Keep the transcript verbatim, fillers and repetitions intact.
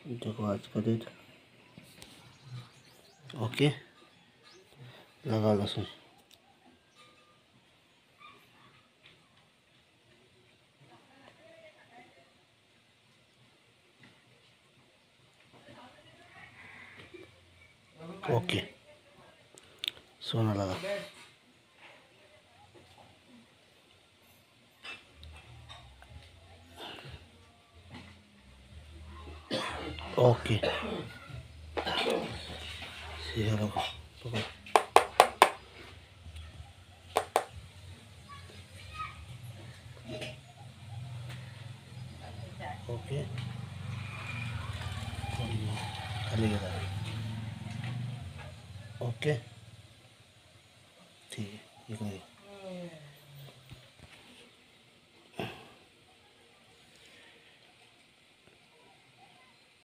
देखो आज का डेट। ओके, लगा लहसुन। ओके, सोना लगा। ओके, सीधा लगा, पकड़। ओके, खाली गया। ओके, ठीक है, ये